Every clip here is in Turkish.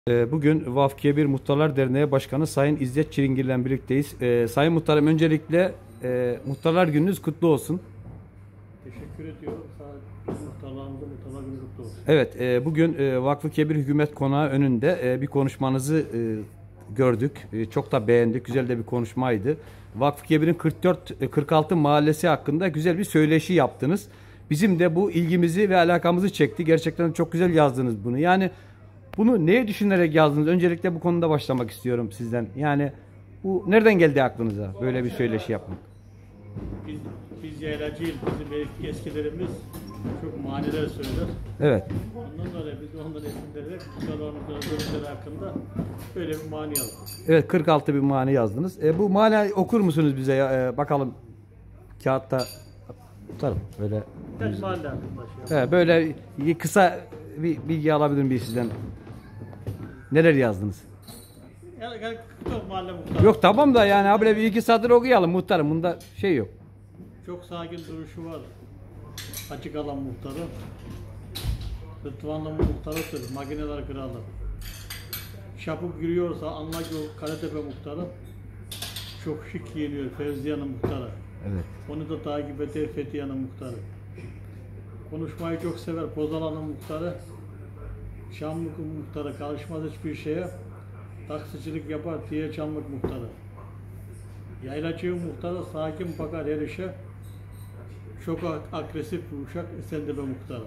Bugün Vafkiye Muhtarlar Derneği Başkanı Sayın İzzet Çilingir ile birlikteyiz. Sayın Muhtarım, öncelikle Muhtarlar Gününüz kutlu olsun. Teşekkür ediyorum. Muhtarlarımızın Muhtarlar Günü kutlu olsun. Evet, bugün Vakfı Kebir Hükümet Konağı önünde bir konuşmanızı gördük. Çok da beğendik. Güzel de bir konuşmaydı. Vakfı Kebir'in 46 mahallesi hakkında güzel bir söyleşi yaptınız. Bizim de bu ilgimizi ve alakamızı çekti. Gerçekten çok güzel yazdınız bunu. Yani bunu neye düşünerek yazdınız? Öncelikle bu konuda başlamak istiyorum sizden. Yani bu nereden geldi aklınıza böyle bir söyleşi yapmak? Biz yaylacıyız. Bizim eskilerimiz çok maniler söyler. Evet. Ondan dolayı biz ondan esinlenerek muhtarlarımızın bölümleri hakkında böyle bir mani yazdık. Evet, 46 bir mani yazdınız. Bu mani okur musunuz bize? Bakalım kağıtta tutarım. Böyle. Tek mahalle hakkında Evet, böyle kısa bir bilgi alabilir miyim sizden? Neler yazdınız? Yani çok mahalle muhtarı. Yok tamam da yani böyle bir iki satır okuyalım muhtarım. Bunda şey yok. Çok sakin duruşu var. Açık alan muhtarı. Rıdvanlı muhtarıdır. Makineler kralı. Şapuk giriyorsa anla ki o Karatepe muhtarı. Çok şık giyiniyor Fevziye'nin muhtarı. Evet. Onu da takip eder Fethiye'nin muhtarı. Konuşmayı çok sever Pozalan'ın muhtarı. Çamlık'ın muhtarı karışmaz hiçbir şeye. Taksicilik yapar diye Çamlık muhtarı. Yaylacı muhtarı sakin bakar her işe. Çok agresif bir uşak Esentepe muhtarı.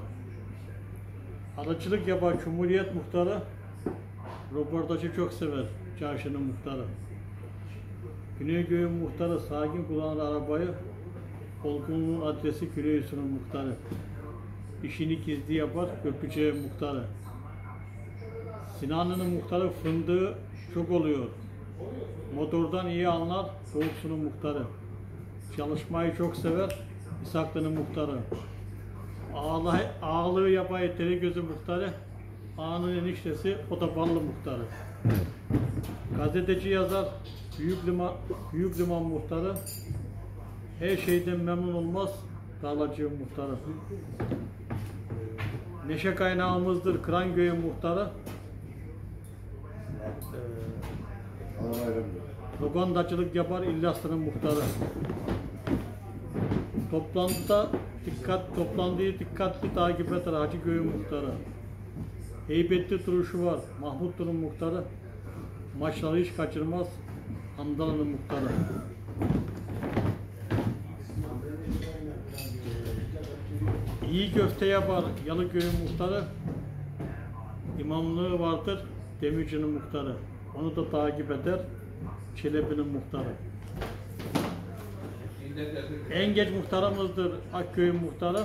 Arıcılık yapar Cumhuriyet muhtarı. Röportajı çok sever Çarşı'nın muhtarı. Güneygöy'ün muhtarı sakin kullanır arabayı. Olgunluğun adresi Güneysu'nun muhtarı. İşini gizli yapar Köprücü'ye muhtarı. Sinanlı'nın muhtarı fındığı çok oluyor. Motordan iyi anlar Doğuksu'nun muhtarı. Çalışmayı çok sever İshaklı'nın muhtarı. Ağalığı yapay Teregözü muhtarı. Ağanın eniştesi Otobanlı muhtarı. Gazeteci yazar Büyük Liman muhtarı. Her şeyden memnun olmaz Tarlacı muhtarı. Neşe kaynağımızdır Krangöy'ün muhtarı. Lokantacılık yapar İllaslı'nın muhtarı. Toplandığı dikkatli takip eder Hacıköy'ün muhtarı. Heybetli duruşu var Mahmutlu'nun muhtarı. Maçları hiç kaçırmaz Hamdalı'nın muhtarı. İyi köfte yapar Yalıköy'ün muhtarı. İmamlığı vardır Demirci'nin muhtarı. Onu da takip eder Çelebi'nin muhtarı. En geç muhtarımızdır Akköy'ün muhtarı.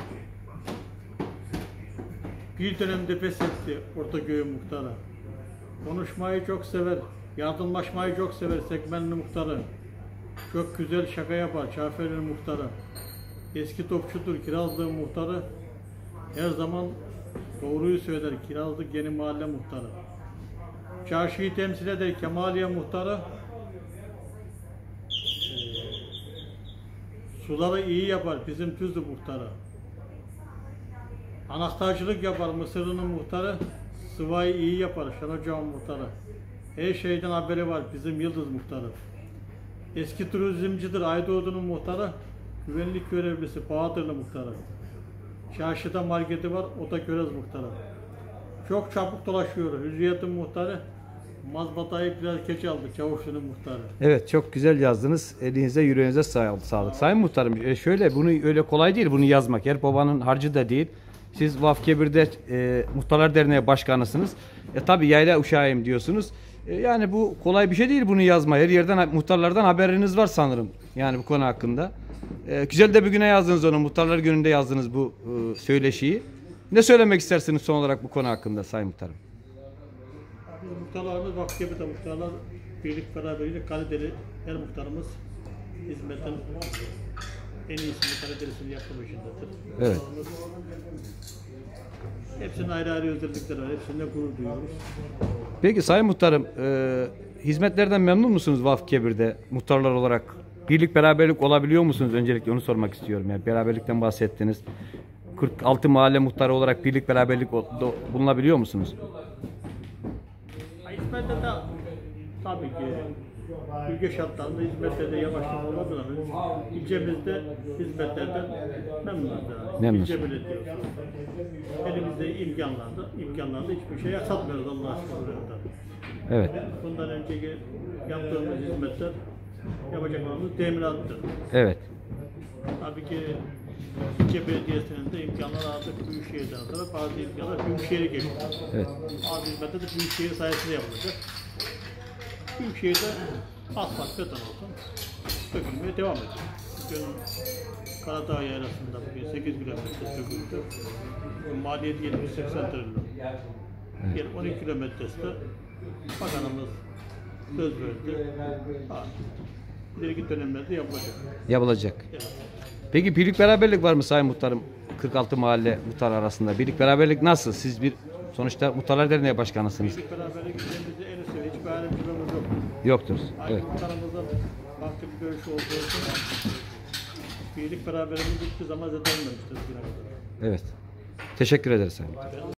Bir dönemde pes etti Ortaköy'ün muhtarı. Konuşmayı çok sever, yardımlaşmayı çok sever Sekmenli muhtarı. Çok güzel şaka yapar Çafer'in muhtarı. Eski topçudur Kirazlı'nın muhtarı. Her zaman doğruyu söyler Kirazlık Yeni Mahalle muhtarı. Çarşıyı temsil eder Kemaliye muhtarı. Suları iyi yapar bizim Tuzlu muhtarı. Anahtarcılık yapar Mısırlı'nın muhtarı. Sıvayı iyi yapar Şaracağın muhtarı. Her şeyden haberi var bizim Yıldız muhtarı. Eski turizmcidir Aydoğdu'nun muhtarı. Güvenlik görevlisi Bahadırlı muhtarı. Çarşıda marketi var o da Körez muhtarı. Çok çabuk dolaşıyor Hürriyet'in muhtarı. Mazbatayı biraz geç aldı Çavuşlu'nun muhtarı. Evet, çok güzel yazdınız. Elinize yüreğinize sağlık. Sayın Muhtarım, şöyle bunu öyle kolay değil bunu yazmak. Yer babanın harcı da değil. Siz Vafkebir'de Muhtarlar Derneği Başkanısınız. Tabii yayla uşağıyım diyorsunuz. Yani bu kolay bir şey değil bunu yazma. Her yerden muhtarlardan haberiniz var sanırım. Yani bu konu hakkında. Güzel de bir güne yazdınız onu. Muhtarlar Günü'nde yazdınız bu söyleşiyi. Ne söylemek istersiniz son olarak bu konu hakkında Sayın Muhtarım? Biz muhtarlarımız Vafkebi'de muhtarlar birlik beraberlik kaliteli her muhtarımız hizmetin en iyisini kalitelisini yapma peşindedir. Evet. Hepsinin ayrı ayrı özellikleri var. Hepsinde gurur duyuyoruz. Peki Sayın Muhtarım, hizmetlerden memnun musunuz Vafkebir'de muhtarlar olarak? Birlik beraberlik olabiliyor musunuz? Öncelikle onu sormak istiyorum. Yani beraberlikten bahsettiniz. 46 mahalle muhtarı olarak birlik beraberlik bulunabiliyor musunuz? Hizmette de tabii ki ülke şartlarında hizmette de yavaşlık olabilir ama ilçemizde hizmetlerden memnunuz yani. Memnunuz. İlçe belediyesi. Elimizde imkanlarda hiçbir şey aksatmıyoruz Allah'a şükür. Evet. Bundan önceki yaptığımız hizmetler yapacaklarımız teminattır. Evet. Tabii ki ilçe belediyesinin de imkanları artık Büyükşehir'den sonra bazı imkanlar Büyükşehir'e geliyor. Evet. Bazı hizmetler de Büyükşehir sayesinde yapılacak. Büyükşehir'de asfalt beton olsun, dökülmeye devam ediyor. Bugün Karadağ Yaylası'nda bugün 8 kilometre döküldü. Maliyeti 70-80 trilyon. Diğer 12 kilometresi de bakanımız söz verdi. İleriki dönemlerde yapılacak. Yapılacak. Evet. Peki birlik beraberlik var mı Sayın Muhtarım? 46 mahalle muhtar arasında. Birlik beraberlik nasıl? Siz bir sonuçta Muhtarlar Derneği Başkanısınız. Birlik beraberlik ülkemizde en üstü hiçbir ayrımcılığımız yok. Yoktur. Evet. Muhtarımızın farklı bir görüşü olduğu için birlik beraberliğimiz hiçbir zaman zedelenmemiştir. Evet. Teşekkür ederiz Sayın Muhtar.